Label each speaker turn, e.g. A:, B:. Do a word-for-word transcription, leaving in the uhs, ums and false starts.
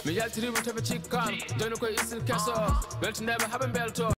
A: mi yaltirimo tefe cikkano joni koye istil kesso weltindeɓe haaɓe belto